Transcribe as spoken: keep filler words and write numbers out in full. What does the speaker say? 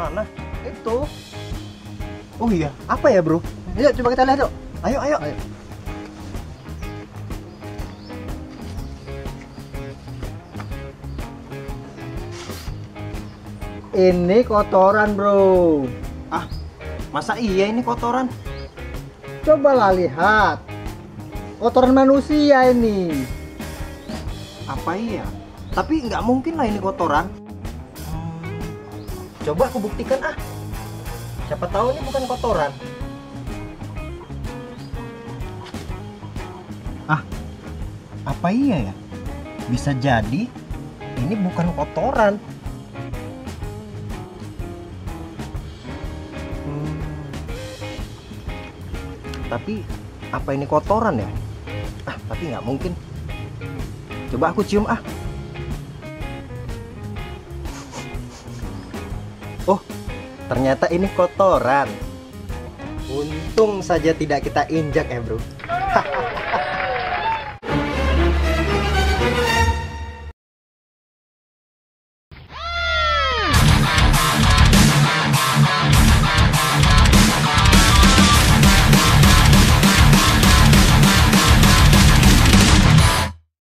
Mana? Itu. Oh iya, apa ya bro? Yuk coba kita lihat yuk. Ayo, ayo. Ayo. Ini kotoran bro. Ah, masa iya ini kotoran? Cobalah lihat. Kotoran manusia ini. Apa iya? Tapi nggak mungkin lah ini kotoran. Hmm, coba aku buktikan ah. Siapa tahu ini bukan kotoran. Ah, apa iya ya? Bisa jadi ini bukan kotoran. Hmm, tapi apa ini kotoran ya? Ah, tapi nggak mungkin. Coba aku cium ah. Oh, ternyata ini kotoran. Untung saja tidak kita injak ya bro.